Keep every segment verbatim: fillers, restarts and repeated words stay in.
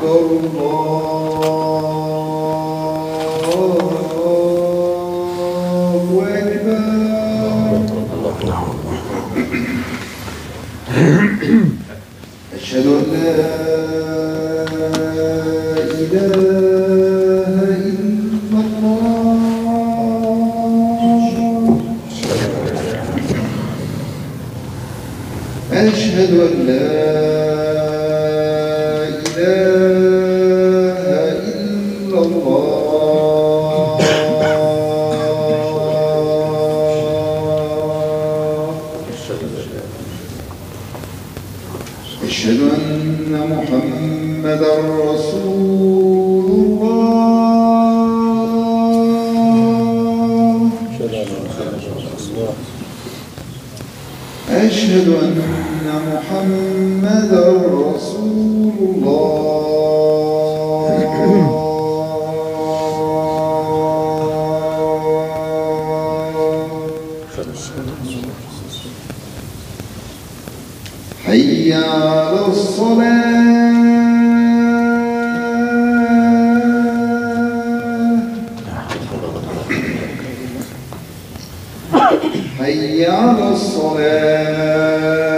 أكبر الله أكبر. أشهد أن لا إله إلا الله. أشهد أن لا إله إلا الله. أشهد أن محمدًا رسول الله. أشهد أن محمدًا رسول الله. حي على الصلاة. حي على الصلاة.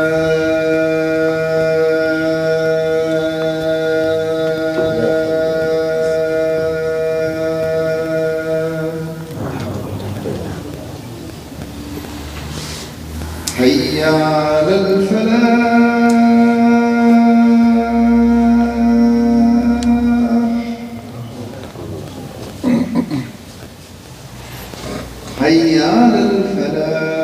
حي على الفلاح. حي على الفلاح.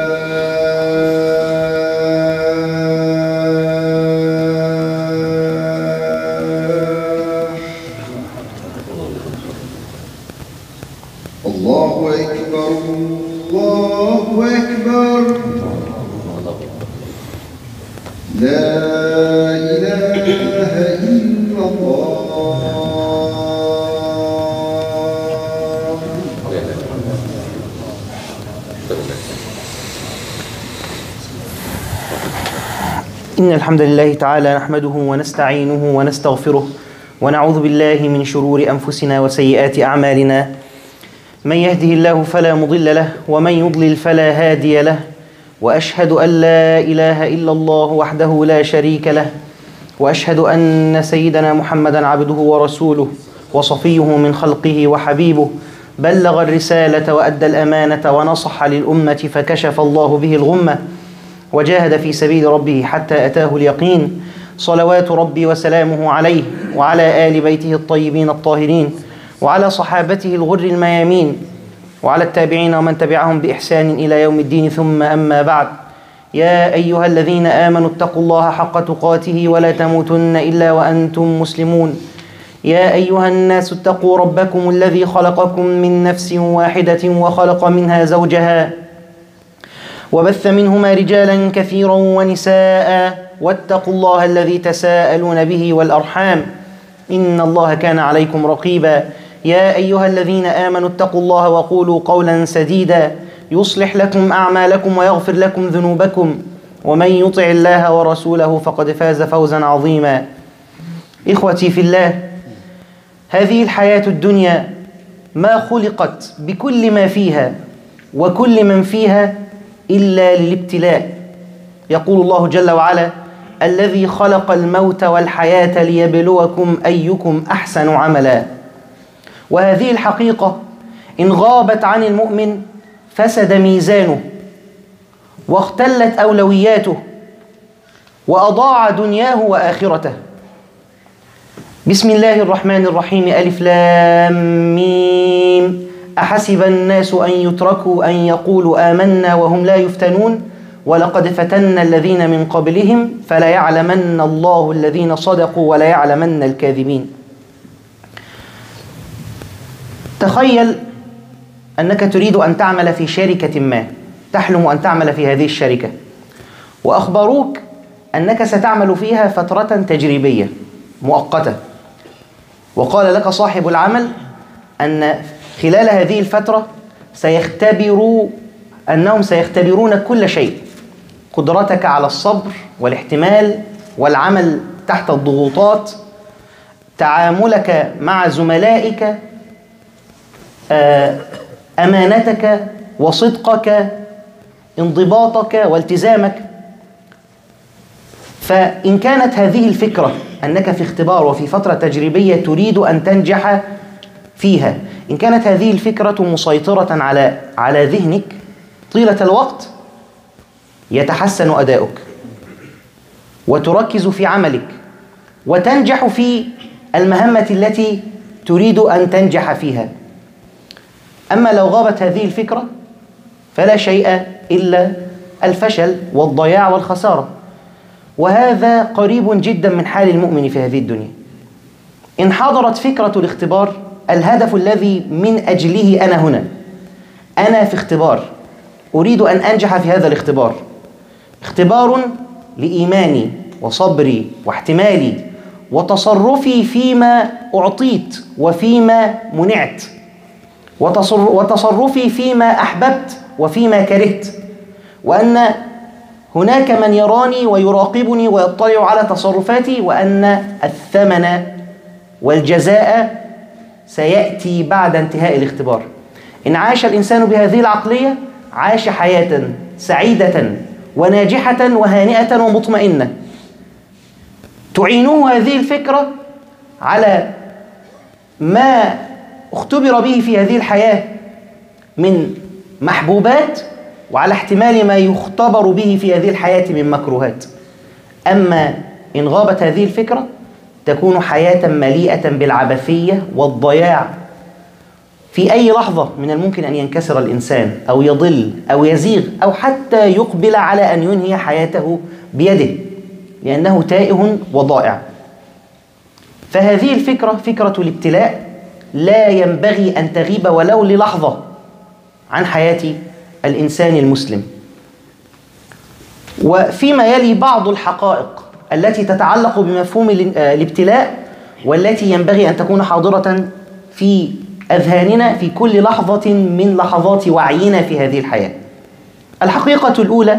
الله أكبر الله أكبر. لا إله إلا الله. إن الحمد لله تعالى نحمده ونستعينه ونستغفره ونعوذ بالله من شرور أنفسنا وسيئات أعمالنا. من يهده الله فلا مضل له ومن يضلل فلا هادي له، وأشهد أن لا إله إلا الله وحده لا شريك له، وأشهد أن سيدنا محمدا عبده ورسوله وصفيه من خلقه وحبيبه، بلغ الرسالة وأدى الأمانة ونصح للأمة فكشف الله به الغمة، وجاهد في سبيل ربه حتى أتاه اليقين. صلوات ربي وسلامه عليه وعلى آل بيته الطيبين الطاهرين وعلى صحابته الغر الميامين وعلى التابعين ومن تبعهم بإحسان إلى يوم الدين، ثم أما بعد. يا أيها الذين آمنوا اتقوا الله حق تقاته ولا تموتن إلا وأنتم مسلمون. يا أيها الناس اتقوا ربكم الذي خلقكم من نفس واحدة وخلق منها زوجها وبث منهما رجالا كثيرا ونساء، واتقوا الله الذي تساءلون به والأرحام إن الله كان عليكم رقيبا. يا أيها الذين آمنوا اتقوا الله وقولوا قولا سديدا يصلح لكم أعمالكم ويغفر لكم ذنوبكم، ومن يطع الله ورسوله فقد فاز فوزا عظيما. إخوتي في الله، هذه الحياة الدنيا ما خلقت بكل ما فيها وكل من فيها إلا للابتلاء. يقول الله جل وعلا: الذي خلق الموت والحياة ليبلوكم أيكم أحسن عملا. وهذه الحقيقة إن غابت عن المؤمن فسد ميزانه واختلت أولوياته وأضاع دنياه وآخرته. بسم الله الرحمن الرحيم. ألف لام ميم. أحسب الناس أن يتركوا أن يقولوا آمنا وهم لا يفتنون ولقد فتنا الذين من قبلهم فليعلمن الله الذين صدقوا وليعلمن الكاذبين. تخيل أنك تريد أن تعمل في شركة ما، تحلم أن تعمل في هذه الشركة، وأخبروك أنك ستعمل فيها فترة تجريبية مؤقتة، وقال لك صاحب العمل أن خلال هذه الفترة سيختبروا أنهم سيختبرون كل شيء، قدرتك على الصبر والاحتمال والعمل تحت الضغوطات، تعاملك مع زملائك، أمانتك وصدقك، انضباطك والتزامك. فإن كانت هذه الفكرة أنك في اختبار وفي فترة تجريبية تريد أن تنجح فيها، إن كانت هذه الفكرة مسيطرة على على ذهنك طيلة الوقت، يتحسن أداؤك وتركز في عملك وتنجح في المهمة التي تريد أن تنجح فيها. أما لو غابت هذه الفكرة فلا شيء إلا الفشل والضياع والخسارة، وهذا قريب جدا من حال المؤمن في هذه الدنيا. إن حضرت فكرة الاختبار، الهدف الذي من أجله أنا هنا، أنا في اختبار، أريد أن أنجح في هذا الاختبار، اختبار لإيماني وصبري واحتمالي وتصرفي فيما أعطيت وفيما منعت، وتصرفي فيما أحببت وفيما كرهت، وأن هناك من يراني ويراقبني ويطلع على تصرفاتي، وأن الثمن والجزاء سيأتي بعد انتهاء الاختبار. إن عاش الإنسان بهذه العقلية عاش حياة سعيدة وناجحة وهانئة ومطمئنة. تعينه هذه الفكرة على ما اختبر به في هذه الحياة من محبوبات، وعلى احتمال ما يختبر به في هذه الحياة من مكروهات. أما إن غابت هذه الفكرة تكون حياة مليئة بالعبثية والضياع. في أي لحظة من الممكن أن ينكسر الإنسان أو يضل أو يزيغ أو حتى يقبل على أن ينهي حياته بيده، لأنه تائه وضائع. فهذه الفكرة، فكرة الابتلاء، لا ينبغي أن تغيب ولو للحظة عن حياة الإنسان المسلم. وفيما يلي بعض الحقائق التي تتعلق بمفهوم الابتلاء والتي ينبغي أن تكون حاضرة في أذهاننا في كل لحظة من لحظات وعينا في هذه الحياة. الحقيقة الأولى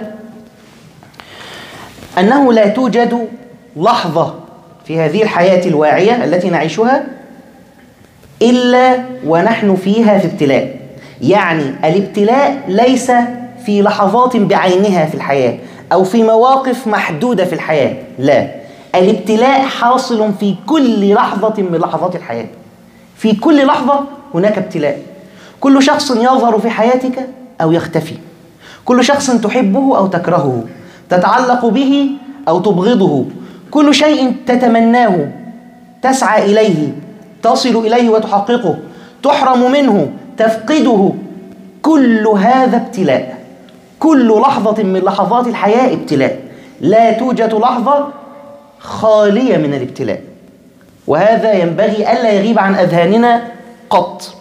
أنه لا توجد لحظة في هذه الحياة الواعية التي نعيشها إلا ونحن فيها في ابتلاء. يعني الابتلاء ليس في لحظات بعينها في الحياة أو في مواقف محدودة في الحياة، لا، الابتلاء حاصل في كل لحظة من لحظات الحياة. في كل لحظة هناك ابتلاء. كل شخص يظهر في حياتك أو يختفي، كل شخص تحبه أو تكرهه، تتعلق به أو تبغضه، كل شيء تتمناه، تسعى إليه، تصل إليه وتحققه، تحرم منه، تفقده، كل هذا ابتلاء. كل لحظة من لحظات الحياة ابتلاء، لا توجد لحظة خالية من الابتلاء، وهذا ينبغي ألا يغيب عن أذهاننا قط.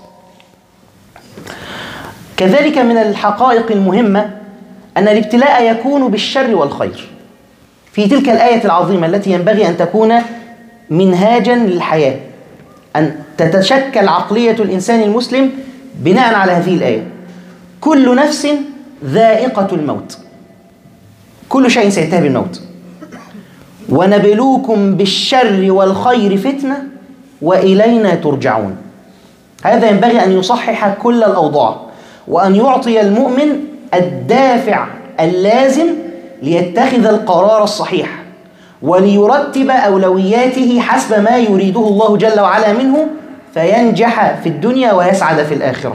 كذلك من الحقائق المهمة أن الابتلاء يكون بالشر والخير. في تلك الآية العظيمة التي ينبغي أن تكون منهاجا للحياة، أن تتشكل عقلية الإنسان المسلم بناء على هذه الآية: كل نفس ذائقة الموت، كل شيء سينتهي بالموت، ونبلوكم بالشر والخير فتنة وإلينا ترجعون. هذا ينبغي أن يصحح كل الأوضاع، وأن يعطي المؤمن الدافع اللازم ليتخذ القرار الصحيح وليرتب أولوياته حسب ما يريده الله جل وعلا منه، فينجح في الدنيا ويسعد في الآخرة.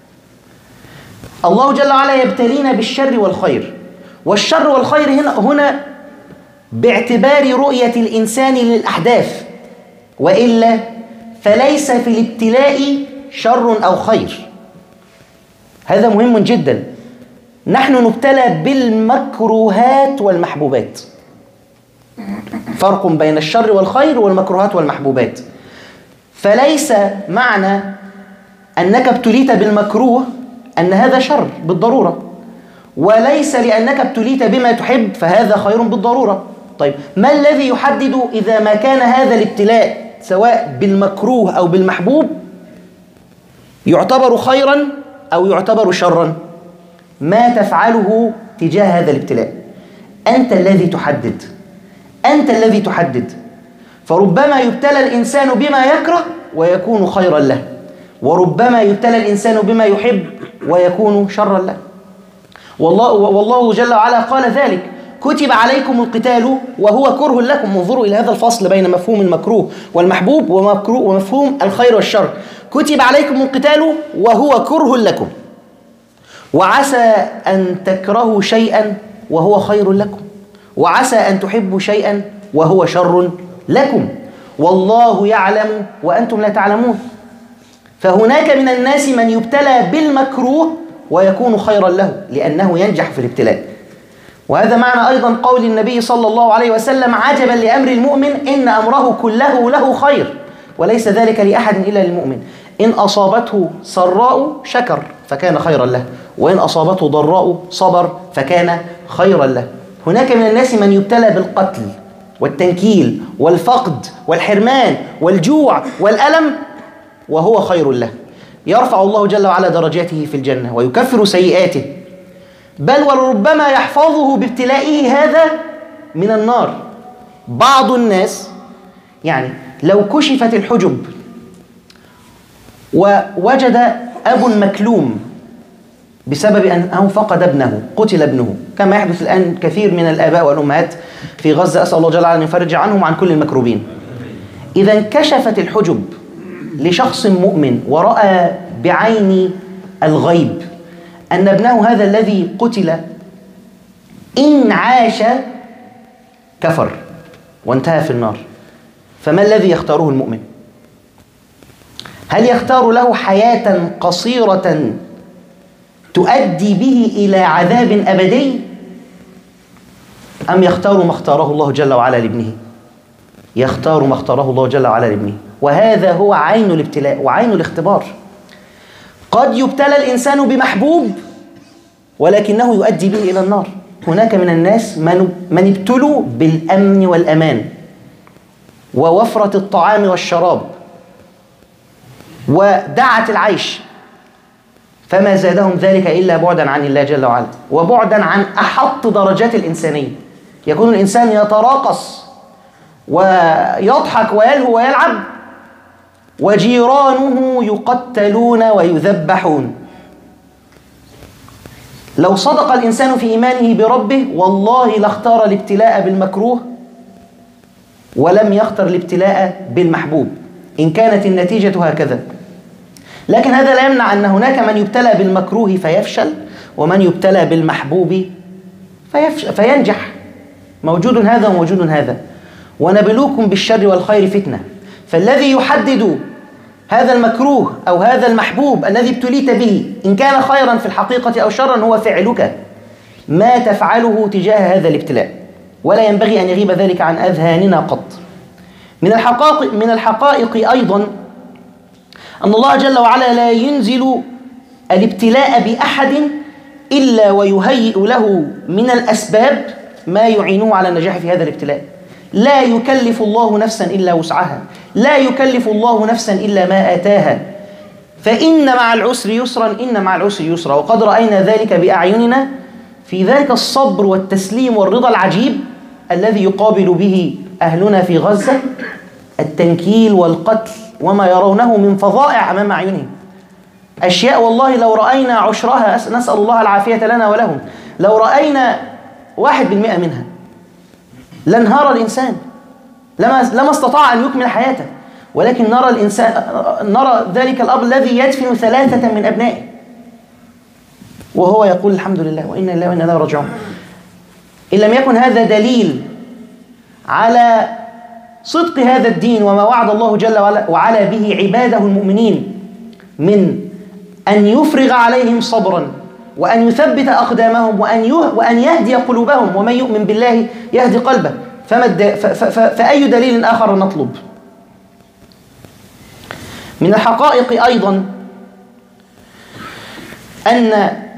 الله جل وعلا يبتلينا بالشر والخير، والشر والخير هنا, هنا باعتبار رؤية الإنسان للأحداث، وإلا فليس في الابتلاء شر أو خير. هذا مهم جدا. نحن نبتلى بالمكروهات والمحبوبات. فرق بين الشر والخير والمكروهات والمحبوبات. فليس معنى أنك ابتليت بالمكروه أن هذا شر بالضرورة، وليس لأنك ابتليت بما تحب فهذا خير بالضرورة. طيب، ما الذي يحدد إذا ما كان هذا الابتلاء سواء بالمكروه أو بالمحبوب يعتبر خيرا أو يعتبر شرا؟ ما تفعله تجاه هذا الابتلاء. أنت الذي تحدد، أنت الذي تحدد. فربما يبتلى الإنسان بما يكره ويكون خيرا له، وربما يبتلى الإنسان بما يحب ويكون شرا له. والله, والله جل وعلا قال ذلك: كتب عليكم القتال وهو كره لكم. انظروا إلى هذا الفصل بين مفهوم المكروه والمحبوب ومفهوم الخير والشر. كتب عليكم القتال وهو كره لكم، وعسى أن تكرهوا شيئا وهو خير لكم، وعسى أن تحبوا شيئا وهو شر لكم، والله يعلم وأنتم لا تعلمون. فهناك من الناس من يبتلى بالمكروه ويكون خيرا له لأنه ينجح في الابتلاء. وهذا معنى أيضا قول النبي صلى الله عليه وسلم: عجبا لأمر المؤمن إن أمره كله له خير وليس ذلك لأحد إلا للمؤمن، إن أصابته سراء شكر فكان خيرا له، وإن أصابته ضراء صبر فكان خيرا له. هناك من الناس من يبتلى بالقتل والتنكيل والفقد والحرمان والجوع والألم وهو خير له، يرفع الله جل وعلا درجاته في الجنة ويكفر سيئاته، بل وربما يحفظه بابتلائه هذا من النار. بعض الناس يعني لو كشفت الحجب ووجد أب مكلوم بسبب أنه فقد ابنه، قتل ابنه، كما يحدث الآن كثير من الآباء والأمهات في غزة، أسأل الله جل وعلا أن يفرج عنهم وعن كل المكروبين. إذا انكشفت الحجب لشخص مؤمن ورأى بعين الغيب أن ابنه هذا الذي قتل إن عاش كفر وانتهى في النار، فما الذي يختاره المؤمن؟ هل يختار له حياة قصيرة تؤدي به إلى عذاب أبدي، أم يختار ما اختاره الله جل وعلا لابنه؟ يختار ما اختاره الله جل وعلا لابنه، وهذا هو عين الابتلاء وعين الاختبار. قد يبتلى الإنسان بمحبوب ولكنه يؤدي به إلى النار. هناك من الناس من, من ابتلوا بالأمن والأمان ووفرة الطعام والشراب ودعة العيش، فما زادهم ذلك إلا بعدا عن الله جل وعلا وبعدا عن أحط درجات الإنسانية. يكون الإنسان يتراقص ويضحك ويلهو ويلعب وجيرانه يقتلون ويذبحون. لو صدق الإنسان في إيمانه بربه والله لاختار الابتلاء بالمكروه ولم يختر الابتلاء بالمحبوب إن كانت النتيجة هكذا. لكن هذا لا يمنع أن هناك من يبتلى بالمكروه فيفشل ومن يبتلى بالمحبوب فيفشل فينجح. موجود هذا وموجود هذا. ونبلوكم بالشر والخير فتنة. فالذي يحدد هذا المكروه أو هذا المحبوب الذي ابتليت به إن كان خيرا في الحقيقة أو شرا هو فعلك، ما تفعله تجاه هذا الابتلاء، ولا ينبغي أن يغيب ذلك عن أذهاننا قط. من الحقائق من الحقائق أيضا أن الله جل وعلا لا ينزل الابتلاء بأحد إلا ويهيئ له من الأسباب ما يعينه على النجاح في هذا الابتلاء. لا يكلف الله نفسا إلا وسعها، لا يكلف الله نفسا إلا ما آتاها، فإن مع العسر يسرا إن مع العسر يسرا. وقد رأينا ذلك بأعيننا في ذلك الصبر والتسليم والرضا العجيب الذي يقابل به أهلنا في غزة التنكيل والقتل وما يرونه من فظائع أمام أعينهم. أشياء والله لو رأينا عشرها، نسأل الله العافية لنا ولهم، لو رأينا واحد بالمئة منها لانهار الإنسان، لما لما استطاع أن يكمل حياته. ولكن نرى الإنسان نرى ذلك الأب الذي يدفن ثلاثة من أبنائه وهو يقول الحمد لله وإنا لله وإنا إليه راجعون. إن لم يكن هذا دليل على صدق هذا الدين وما وعد الله جل وعلا به عباده المؤمنين من أن يفرغ عليهم صبرا وأن يثبت أقدامهم وأن وأن يهدي قلوبهم، ومن يؤمن بالله يهدي قلبه، فما فأي دليل آخر نطلب؟ من الحقائق أيضا أن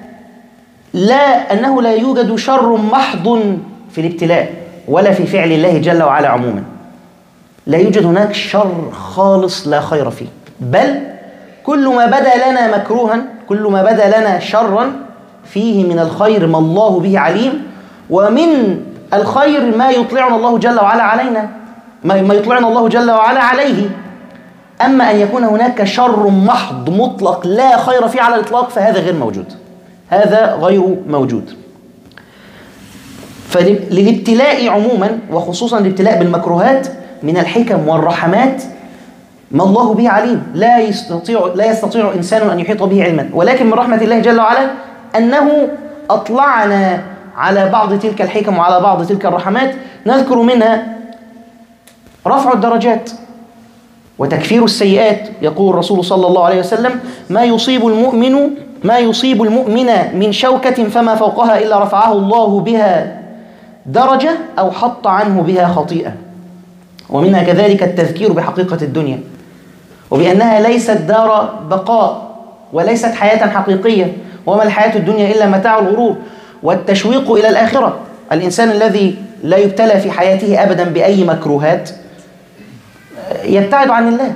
لا أنه لا يوجد شر محض في الابتلاء ولا في فعل الله جل وعلا عموما. لا يوجد هناك شر خالص لا خير فيه، بل كل ما بدا لنا مكروها، كل ما بدا لنا شرا فيه من الخير ما الله به عليم، ومن الخير ما يطلعنا الله جل وعلا علينا ما يطلعنا الله جل وعلا عليه. أما أن يكون هناك شر محض مطلق لا خير فيه على الإطلاق فهذا غير موجود، هذا غير موجود. فللابتلاء عموما وخصوصا الابتلاء بالمكروهات من الحكم والرحمات ما الله به عليم، لا يستطيع لا يستطيع إنسان أن يحيط به علما، ولكن من رحمة الله جل وعلا أنه أطلعنا على بعض تلك الحكم وعلى بعض تلك الرحمات. نذكر منها رفع الدرجات وتكفير السيئات. يقول الرسول صلى الله عليه وسلم: ما يصيب المؤمن ما يصيب المؤمن من شوكة فما فوقها إلا رفعه الله بها درجة أو حط عنه بها خطيئة. ومنها كذلك التذكير بحقيقة الدنيا وبأنها ليست دار بقاء وليست حياة حقيقية، وما الحياة الدنيا إلا متاع الغرور، والتشويق إلى الآخرة. الإنسان الذي لا يبتلى في حياته أبدا بأي مكروهات يبتعد عن الله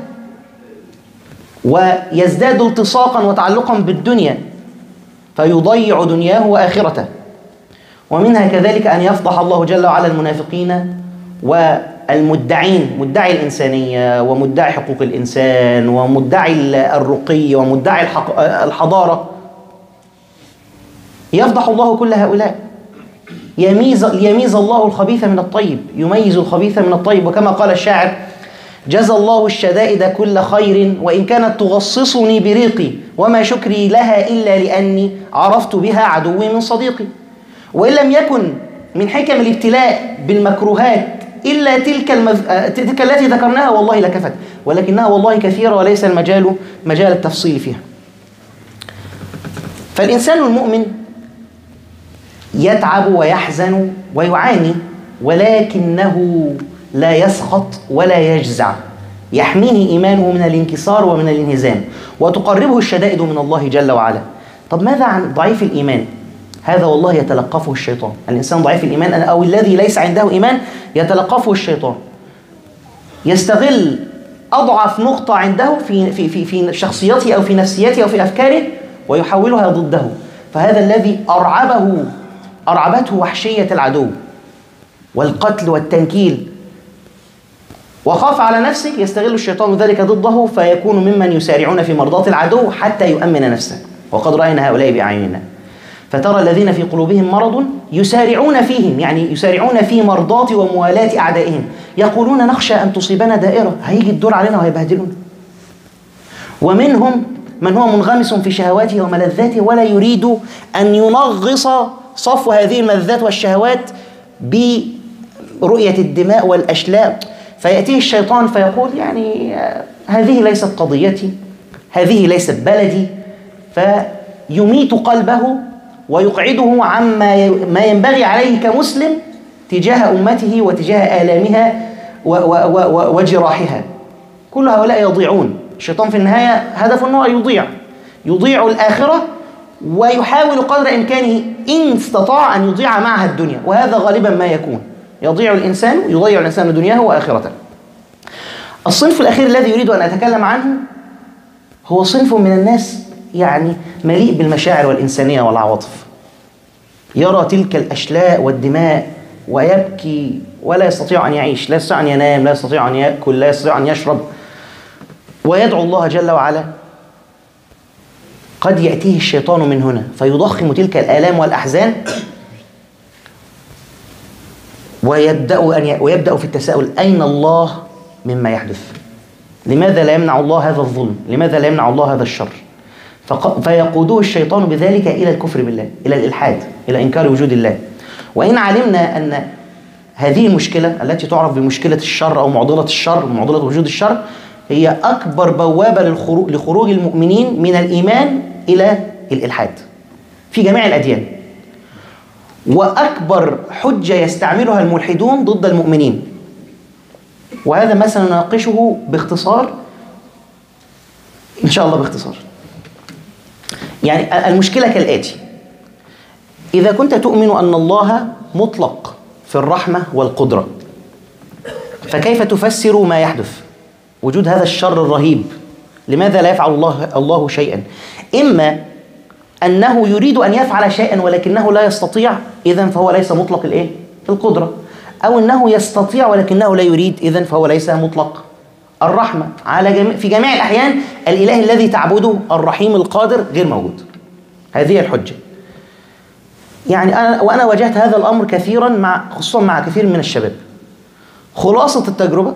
ويزداد التصاقا وتعلقا بالدنيا فيضيع دنياه وآخرته. ومنها كذلك أن يفضح الله جل وعلا المنافقين والمدعين، مدعي الإنسانية ومدعي حقوق الإنسان ومدعي الرقي ومدعي الحضارة. يفضح الله كل هؤلاء، يميز يميز الله الخبيث من الطيب، يميز الخبيث من الطيب. وكما قال الشاعر: جزى الله الشدائد كل خير وإن كانت تغصصني بريقي وما شكري لها إلا لأني عرفت بها عدوي من صديقي. وإن لم يكن من حكم الابتلاء بالمكروهات إلا تلك, المذ... تلك التي ذكرناها والله لكفت، ولكنها والله كثيرة وليس المجال مجال التفصيل فيها. فالإنسان المؤمن يتعب ويحزن ويعاني، ولكنه لا يسخط ولا يجزع، يحميه إيمانه من الانكسار ومن الانهزام، وتقربه الشدائد من الله جل وعلا. طب ماذا عن ضعيف الإيمان؟ هذا والله يتلقفه الشيطان. الإنسان ضعيف الإيمان أو الذي ليس عنده إيمان يتلقفه الشيطان، يستغل أضعف نقطة عنده في, في, في, في شخصيته أو في نفسيته أو في أفكاره ويحولها ضده. فهذا الذي أرعبه أرعبته وحشية العدو والقتل والتنكيل وخاف على نفسه، يستغل الشيطان ذلك ضده فيكون ممن يسارعون في مرضاة العدو حتى يؤمن نفسه. وقد رأينا هؤلاء بأعيننا. فترى الذين في قلوبهم مرض يسارعون فيهم، يعني يسارعون في مرضاة وموالاة أعدائهم، يقولون نخشى أن تصيبنا دائرة، هيجي الدور علينا وهيبهدلونا. ومنهم من هو منغمس في شهواته وملذاته ولا يريد أن ينغص صفو هذه الملذات والشهوات برؤية الدماء والأشلاء، فيأتيه الشيطان فيقول يعني هذه ليست قضيتي، هذه ليست بلدي، فيميت قلبه ويقعده عما ما ينبغي عليه كمسلم تجاه أمته وتجاه آلامها وجراحها. كل هؤلاء يضيعون. الشيطان في النهاية هدفه أنه يضيع يضيع الآخرة، ويحاول قدر إمكانه إن استطاع أن يضيع معها الدنيا، وهذا غالبا ما يكون. يضيع الإنسان يضيع الإنسان دنياه وآخرته. الصنف الأخير الذي يريد أن أتكلم عنه هو صنف من الناس يعني مليء بالمشاعر والإنسانية والعواطف، يرى تلك الأشلاء والدماء ويبكي ولا يستطيع أن يعيش، لا يستطيع أن ينام، لا يستطيع أن يأكل، لا يستطيع أن يشرب، ويدعو الله جل وعلا. قد يأتيه الشيطان من هنا فيضخم تلك الآلام والأحزان ويبدأ, أن ويبدأ في التساؤل: أين الله مما يحدث؟ لماذا لا يمنع الله هذا الظلم؟ لماذا لا يمنع الله هذا الشر؟ فيقوده الشيطان بذلك إلى الكفر بالله، إلى الإلحاد، إلى إنكار وجود الله. وإن علمنا أن هذه المشكلة التي تعرف بمشكلة الشر أو معضلة الشر، معضلة وجود الشر، هي أكبر بوابة للخروج لخروج المؤمنين من الإيمان إلى الإلحاد في جميع الأديان، وأكبر حجة يستعملها الملحدون ضد المؤمنين. وهذا ما سنناقشه باختصار إن شاء الله باختصار. يعني المشكلة كالآتي: إذا كنت تؤمن أن الله مطلق في الرحمة والقدرة، فكيف تفسر ما يحدث؟ وجود هذا الشر الرهيب، لماذا لا يفعل الله الله شيئا؟ إما أنه يريد أن يفعل شيئا ولكنه لا يستطيع، إذن فهو ليس مطلق الإيه؟ القدرة. أو أنه يستطيع ولكنه لا يريد، إذن فهو ليس مطلق الرحمة. على جميع في جميع الأحيان الإله الذي تعبده الرحيم القادر غير موجود. هذه الحجة. يعني أنا وأنا واجهت هذا الأمر كثيرا مع خصوصا مع كثير من الشباب. خلاصة التجربة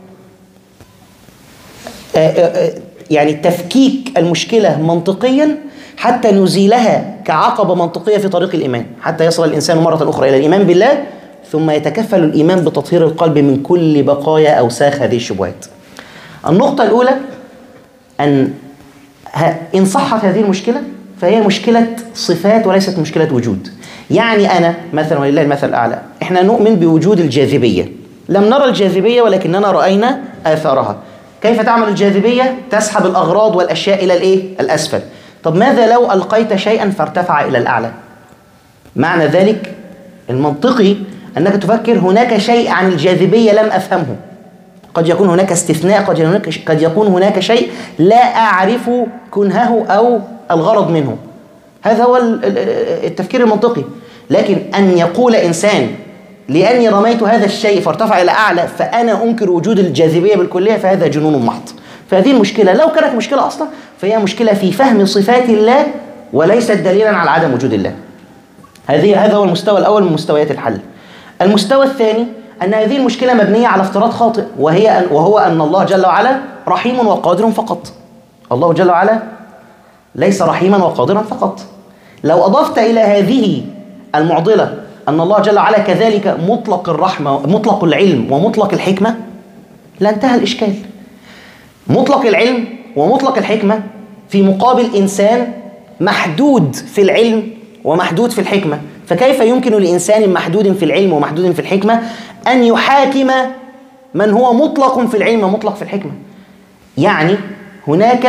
يعني تفكيك المشكلة منطقيا حتى نزيلها كعقبة منطقية في طريق الإيمان، حتى يصل الإنسان مرة أخرى إلى الإيمان بالله، ثم يتكفل الإيمان بتطهير القلب من كل بقايا أوساخ هذه الشبهات. النقطة الأولى أن إن صحت هذه المشكلة فهي مشكلة صفات وليست مشكلة وجود. يعني أنا مثلا ولله المثل الأعلى، إحنا نؤمن بوجود الجاذبية، لم نرى الجاذبية ولكننا رأينا آثارها. كيف تعمل الجاذبية؟ تسحب الأغراض والأشياء إلى الإيه؟ الأسفل. طب ماذا لو ألقيت شيئا فارتفع إلى الأعلى؟ معنى ذلك المنطقي أنك تفكر هناك شيء عن الجاذبية لم أفهمه، قد يكون هناك استثناء، قد هناك قد يكون هناك شيء لا أعرف كنهه أو الغرض منه. هذا هو التفكير المنطقي. لكن أن يقول إنسان لأني رميت هذا الشيء فارتفع إلى أعلى فأنا أنكر وجود الجاذبية بالكلية، فهذا جنون محض. فهذه المشكلة لو كانت مشكلة أصلا فهي مشكلة في فهم صفات الله وليست دليلا على عدم وجود الله. هذه هذا هو المستوى الأول من مستويات الحل. المستوى الثاني أن هذه المشكلة مبنية على افتراض خاطئ، وهي أن وهو أن الله جل وعلا رحيم وقادر فقط. الله جل وعلا ليس رحيما وقادرا فقط. لو أضفت إلى هذه المعضلة أن الله جل وعلا كذلك مطلق الرحمة، مطلق العلم ومطلق الحكمة، لانتهى الإشكال. مطلق العلم ومطلق الحكمة في مقابل إنسان محدود في العلم ومحدود في الحكمة. فكيف يمكن لإنسان محدود في العلم ومحدود في الحكمة أن يحاكم من هو مطلق في العلم ومطلق في الحكمة؟ يعني هناك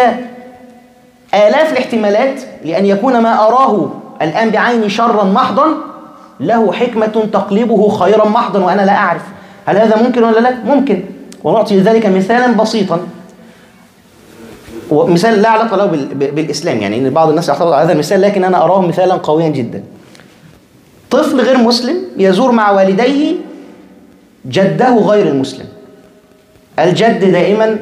آلاف الاحتمالات لأن يكون ما أراه الآن بعيني شرا محضا له حكمة تقلبه خيرا محضا وأنا لا أعرف. هل هذا ممكن ولا لا؟ ممكن. ونعطي ذلك مثالا بسيطا، ومثال لا علاقة له بالإسلام، يعني إن بعض الناس يعترض على هذا المثال لكن أنا أراه مثالا قويا جدا. طفل غير مسلم يزور مع والديه جده غير المسلم. الجد دائما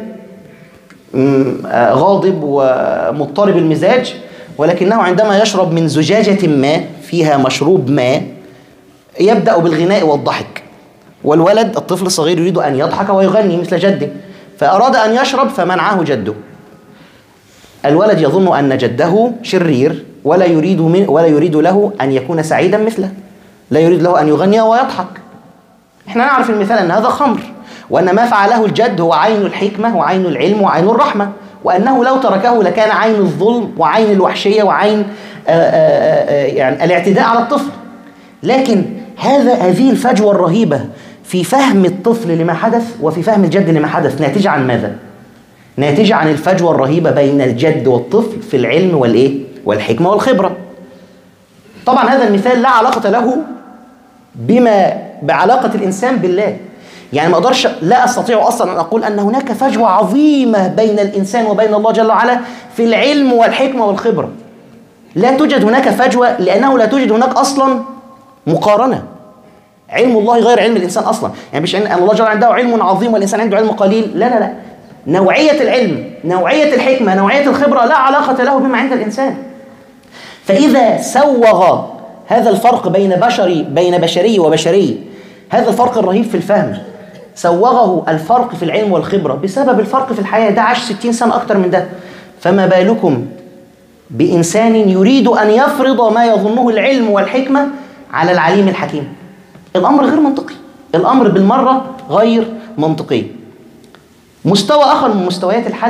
غاضب ومضطرب المزاج، ولكنه عندما يشرب من زجاجة ما فيها مشروب ما يبدأ بالغناء والضحك، والولد الطفل الصغير يريد أن يضحك ويغني مثل جده، فأراد أن يشرب فمنعه جده. الولد يظن أن جده شرير ولا يريد من ولا يريد له أن يكون سعيدا مثله، لا يريد له أن يغني ويضحك. إحنا نعرف المثال أن هذا خمر، وأن ما فعله الجد هو عين الحكمة وعين العلم وعين الرحمة، وأنه لو تركه لكان عين الظلم وعين الوحشية وعين آآ آآ يعني الاعتداء على الطفل. لكن هذا هذه الفجوة الرهيبة في فهم الطفل لما حدث وفي فهم الجد لما حدث ناتجة عن ماذا؟ ناتجة عن الفجوة الرهيبة بين الجد والطفل في العلم والإيه؟ والحكمة والخبرة. طبعا هذا المثال لا علاقة له بما بعلاقة الإنسان بالله. يعني ما أقدرش، لا أستطيع أصلا أن أقول أن هناك فجوة عظيمة بين الإنسان وبين الله جل وعلا في العلم والحكمة والخبرة. لا توجد هناك فجوة لأنه لا توجد هناك أصلا مقارنة. علم الله غير علم الإنسان أصلا، يعني مش أن الله جل وعلا عنده علم عظيم والإنسان عنده علم قليل، لا لا لا. نوعية العلم، نوعية الحكمة، نوعية الخبرة لا علاقة له بما عند الإنسان. فإذا سوغ هذا الفرق بين بشري بين بشري وبشري، هذا الفرق الرهيب في الفهم، سوغه الفرق في العلم والخبرة بسبب الفرق في الحياة. ده عاش ستين سنة أكتر من ده، فما بالكم بإنسان يريد أن يفرض ما يظنه العلم والحكمة على العليم الحكيم. الأمر غير منطقي، الأمر بالمرة غير منطقي. مستوى آخر من مستويات الحل،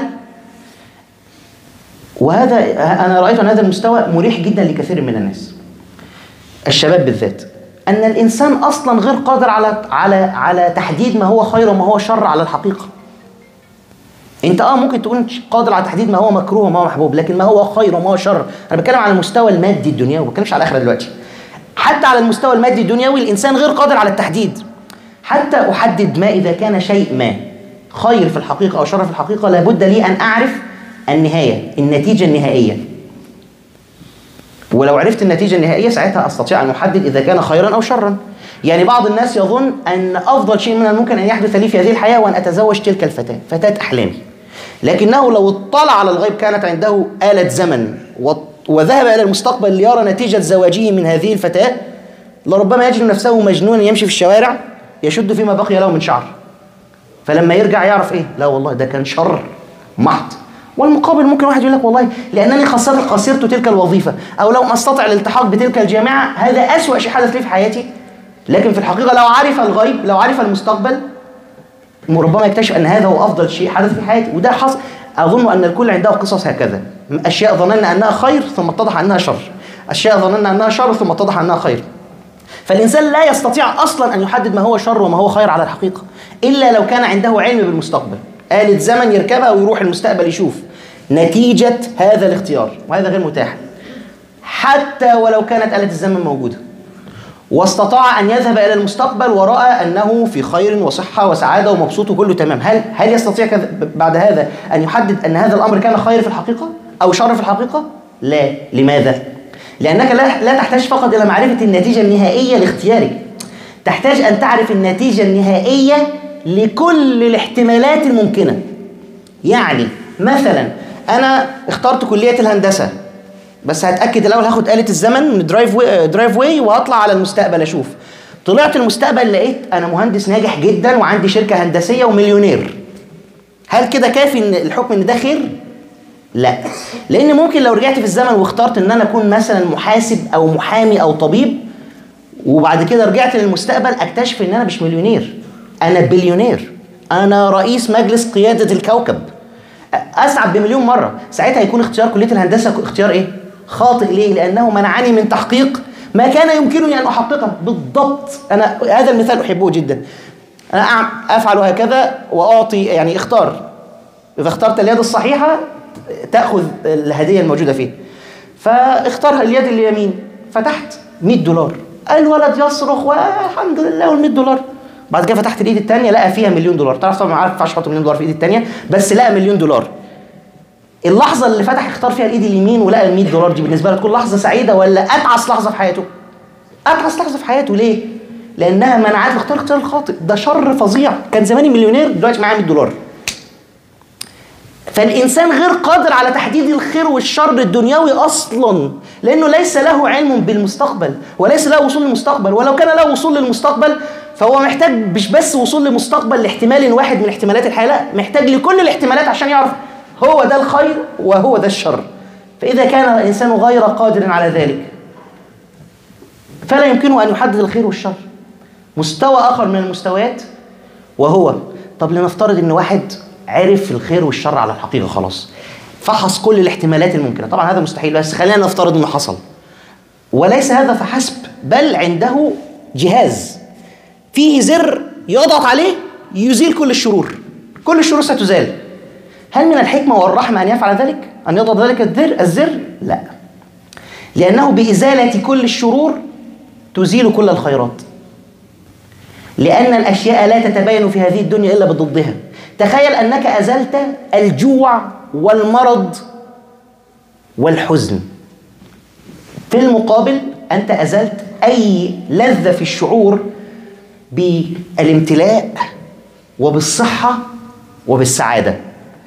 وهذا أنا رأيت أن هذا المستوى مريح جدا لكثير من الناس، الشباب بالذات، أن الإنسان أصلا غير قادر على على على تحديد ما هو خير وما هو شر على الحقيقة. أنت آه ممكن تكون قادر على تحديد ما هو مكروه وما هو محبوب، لكن ما هو خير وما هو شر، أنا بتكلم على المستوى المادي الدنيوي، ما بتكلمش على الآخرة دلوقتي. حتى على المستوى المادي الدنيوي الإنسان غير قادر على التحديد. حتى أحدد ما إذا كان شيء ما خير في الحقيقة أو شر في الحقيقة، لابد لي أن أعرف النهاية، النتيجة النهائية. ولو عرفت النتيجة النهائية ساعتها أستطيع أن أحدد إذا كان خيرا أو شرا. يعني بعض الناس يظن أن أفضل شيء من الممكن أن يحدث لي في هذه الحياة وأن أتزوج تلك الفتاة، فتاة أحلامي. لكنه لو اطلع على الغيب، كانت عنده آلة زمن وذهب إلى المستقبل ليرى نتيجة زواجه من هذه الفتاة، لربما يجد نفسه مجنونا يمشي في الشوارع يشد فيما بقي له من شعر. فلما يرجع يعرف إيه؟ لا والله ده كان شر محض. والمقابل ممكن واحد يقول لك والله لأنني خسرت خسرت تلك الوظيفة، أو لو أستطع الالتحاق بتلك الجامعة هذا أسوأ شيء حدث لي في حياتي. لكن في الحقيقة لو عرف الغيب، لو عرف المستقبل، ربما يكتشف أن هذا هو أفضل شيء حدث في حياتي. وده حصل. أظن أن الكل عنده قصص هكذا، أشياء ظننا أنها خير ثم اتضح أنها شر، أشياء ظننا أنها شر ثم اتضح أنها خير. فالإنسان لا يستطيع أصلا أن يحدد ما هو شر وما هو خير على الحقيقة إلا لو كان عنده علم بالمستقبل، آلة زمن يركبها ويروح المستقبل يشوف نتيجة هذا الاختيار، وهذا غير متاح حتى ولو كانت آلة الزمن موجودة، واستطاع أن يذهب إلى المستقبل ورأى أنه في خير وصحة وسعادة ومبسوط وكله تمام. هل هل يستطيع بعد هذا أن يحدد أن هذا الأمر كان خير في الحقيقة أو شر في الحقيقة؟ لا. لماذا؟ لأنك لا لا تحتاج فقط إلى معرفة النتيجة النهائية لاختيارك، تحتاج أن تعرف النتيجة النهائية لكل الاحتمالات الممكنة. يعني مثلا أنا اخترت كلية الهندسة، بس هتأكد الأول، هاخد آلة الزمن من درايف واي, درايف واي وهطلع على المستقبل أشوف. طلعت المستقبل لقيت أنا مهندس ناجح جدا وعندي شركة هندسية ومليونير. هل كده كافي إن الحكم إن ده خير؟ لا، لأن ممكن لو رجعت في الزمن واخترت إن أنا أكون مثلا محاسب أو محامي أو طبيب، وبعد كده رجعت للمستقبل أكتشف إن أنا مش مليونير، أنا بليونير، أنا رئيس مجلس قيادة الكوكب، أسعد بمليون مرة. ساعتها يكون اختيار كلية الهندسة اختيار إيه؟ خاطئ. ليه؟ لأنه منعني من تحقيق ما كان يمكنني أن أحققه بالضبط. أنا هذا المثال أحبه جدا. أنا أفعل هكذا وأعطي، يعني اختار، إذا اخترت اليد الصحيحة تأخذ الهدية الموجودة فيه. فاختار اليد اليمين، فتحت مئة دولار، الولد يصرخ والحمد لله والمئة دولار. بعد كده فتحت الإيد الثانية لقى فيها مليون دولار. تعرف طبعا ما عارف ينفعش أحط مليون دولار في الإيد الثانية، بس لقى مليون دولار. اللحظة اللي فتح اختار فيها الإيد اليمين ولقى ال مئة دولار دي بالنسبة له تكون لحظة سعيدة ولا أتعس لحظة في حياته؟ أتعس لحظة في حياته. ليه؟ لأنها منعت اختار اختيار الخاطئ. ده شر فظيع. كان زماني مليونير دلوقتي معايا مئة دولار. فالإنسان غير قادر على تحديد الخير والشر الدنيوي أصلا، لأنه ليس له علم بالمستقبل وليس له وصول للمستقبل. ولو كان له وصول للمستقبل فهو محتاج مش بس وصول لمستقبل لاحتمال واحد من احتمالات الحياة، لا، محتاج لكل الاحتمالات عشان يعرف هو ده الخير وهو ده الشر. فإذا كان الإنسان غير قادر على ذلك فلا يمكنه أن يحدد الخير والشر. مستوى آخر من المستويات وهو، طب لنفترض أن واحد عرف الخير والشر على الحقيقة خلاص، فحص كل الاحتمالات الممكنة. طبعا هذا مستحيل، بس خلينا نفترض أنه حصل. وليس هذا فحسب، بل عنده جهاز فيه زر يضغط عليه يزيل كل الشرور، كل الشرور ستزال. هل من الحكمة والرحمة أن يفعل ذلك؟ أن يضغط ذلك الزر؟ الزر؟ لا، لأنه بإزالة كل الشرور تزيل كل الخيرات. لأن الأشياء لا تتبين في هذه الدنيا إلا بضدها. تخيل أنك أزلت الجوع والمرض والحزن، في المقابل أنت أزلت أي لذة في الشعور بالامتلاء وبالصحة وبالسعادة.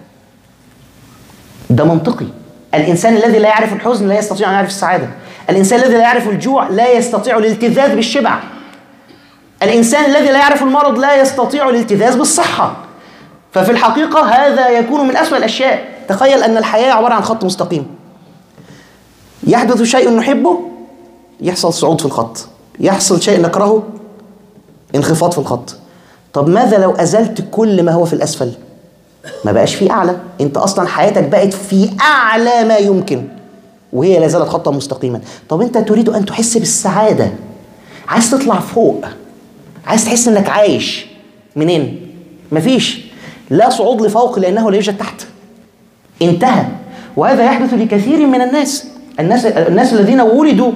ده منطقي. الإنسان الذي لا يعرف الحزن لا يستطيع أن يعرف السعادة. الإنسان الذي لا يعرف الجوع لا يستطيع الالتذاذ بالشبع. الإنسان الذي لا يعرف المرض لا يستطيع الالتذاذ بالصحة. ففي الحقيقة هذا يكون من أسوأ الأشياء. تخيل أن الحياة عبارة عن خط مستقيم، يحدث شيء نحبه يحصل صعود في الخط، يحصل شيء نكرهه انخفاض في الخط. طب ماذا لو أزلت كل ما هو في الأسفل؟ ما بقاش فيه أعلى. أنت أصلا حياتك بقت في أعلى ما يمكن وهي لا زالت خطا مستقيما. طب أنت تريد أن تحس بالسعادة، عايز تطلع فوق، عايز تحس أنك عايش. منين؟ مفيش، لا صعود لفوق لأنه لا يوجد تحت، انتهى. وهذا يحدث لكثير من الناس. الناس الناس الذين ولدوا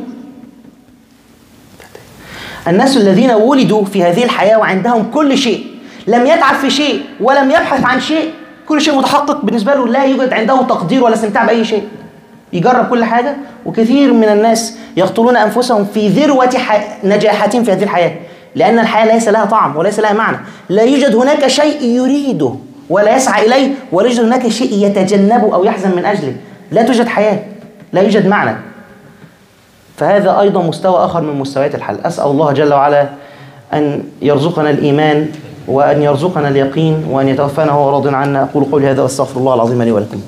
الناس الذين ولدوا في هذه الحياة وعندهم كل شيء، لم يتعب في شيء ولم يبحث عن شيء، كل شيء متحقق بالنسبة له، لا يوجد عنده تقدير ولا استمتاع بأي شيء، يجرب كل حاجة. وكثير من الناس يقتلون أنفسهم في ذروة نجاحاتهم في هذه الحياة. لأن الحياة ليس لها طعم وليس لها معنى. لا يوجد هناك شيء يريده ولا يسعى إليه، ولا يوجد هناك شيء يتجنبه أو يحزن من أجله. لا توجد حياة، لا يوجد معنى. فهذا أيضا مستوى آخر من مستويات الحل. أسأل الله جل وعلا أن يرزقنا الإيمان وأن يرزقنا اليقين وأن يتوفانا وهو راض عنا. أقول قولي هذا وأستغفر الله العظيم لي ولكم.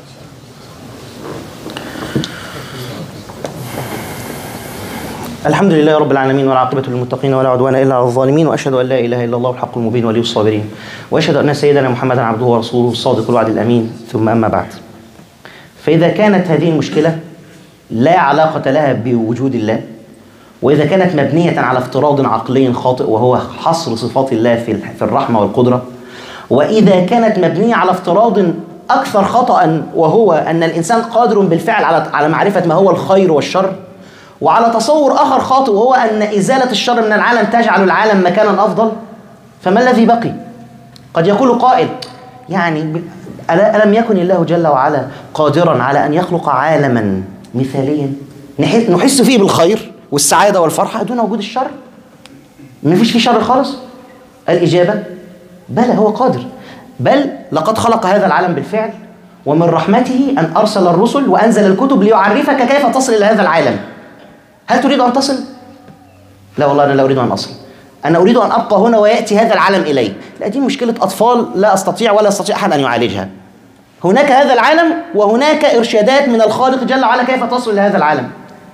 الحمد لله رب العالمين، والعاقبة للمتقين ولا عدوان إلا على الظالمين، وأشهد أن لا إله إلا الله الحق المبين ولي الصابرين، وأشهد أن سيدنا محمدا عبده ورسوله الصادق الوعد الأمين. ثم أما بعد، فإذا كانت هذه المشكلة لا علاقة لها بوجود الله، وإذا كانت مبنية على افتراض عقلي خاطئ وهو حصر صفات الله في الرحمة والقدرة، وإذا كانت مبنية على افتراض أكثر خطأ وهو أن الإنسان قادر بالفعل على على معرفة ما هو الخير والشر، وعلى تصور آخر خاطئ وهو أن إزالة الشر من العالم تجعل العالم مكانا أفضل، فما الذي بقي؟ قد يقول قائل يعني ألم يكن الله جل وعلا قادرا على أن يخلق عالما مثاليا نحس فيه بالخير والسعادة والفرحة دون وجود الشر؟ ما فيش فيه شر خالص؟ الإجابة بلى، هو قادر. بل لقد خلق هذا العالم بالفعل، ومن رحمته أن أرسل الرسل وأنزل الكتب ليعرفك كيف تصل إلى هذا العالم. هل تريد أن تصل؟ لا والله أنا لا أريد أن أصل، أنا أريد أن أبقى هنا ويأتي هذا العالم إلي. لا، دي مشكلة أطفال لا أستطيع ولا يستطيع أحد أن يعالجها. هناك هذا العالم وهناك إرشادات من الخالق جل وعلا كيف تصل إلى هذا العالم.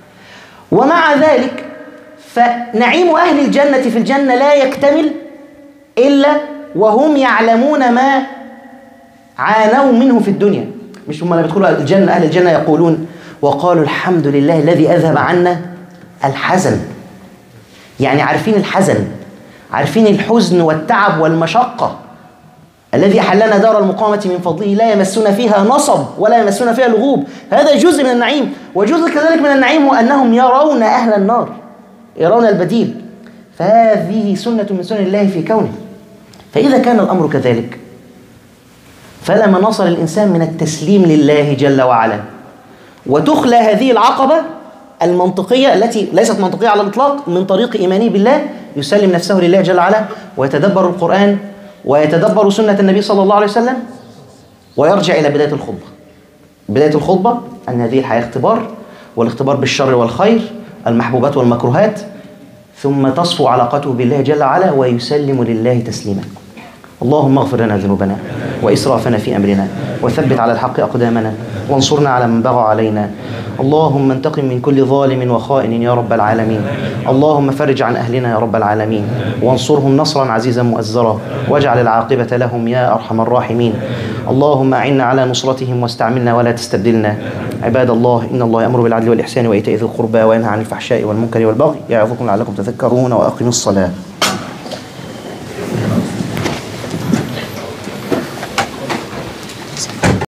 ومع ذلك فنعيم أهل الجنة في الجنة لا يكتمل إلا وهم يعلمون ما عانوا منه في الدنيا. مش هم لما يدخلوا الجنة أهل الجنة يقولون وقالوا الحمد لله الذي أذهب عنا الحزن. يعني عارفين الحزن، عارفين الحزن والتعب والمشقة. الذي أحلنا دار المقامة من فضله لا يمسون فيها نصب ولا يمسون فيها لغوب. هذا جزء من النعيم. وجزء كذلك من النعيم هو أنهم يرون أهل النار، يرون البديل. فهذه سنة من سنن الله في كونه. فإذا كان الأمر كذلك فلا مناص للإنسان من التسليم لله جل وعلا، وتخلى هذه العقبة المنطقية التي ليست منطقية على الإطلاق من طريق إيمانه بالله، يسلم نفسه لله جل وعلا ويتدبر القرآن ويتدبر سنة النبي صلى الله عليه وسلم، ويرجع إلى بداية الخطبة. بداية الخطبة أن هذه الحياة اختبار، والاختبار بالشر والخير، المحبوبات والمكروهات، ثم تصفو علاقته بالله جل وعلا ويسلم لله تسليما. اللهم اغفر لنا ذنوبنا وإسرافنا في أمرنا، وثبت على الحق أقدامنا، وانصرنا على من بغى علينا. اللهم انتقم من كل ظالم وخائن يا رب العالمين. اللهم فرج عن أهلنا يا رب العالمين، وانصرهم نصرا عزيزا مؤزرا، واجعل العاقبة لهم يا أرحم الراحمين. اللهم أعنا على نصرتهم واستعملنا ولا تستبدلنا. عباد الله، إن الله يأمر بالعدل والإحسان وإيتاء ذي القربى وينهى عن الفحشاء والمنكر والبغي، يعظكم لعلكم تذكرون، وأقيموا الصلاة.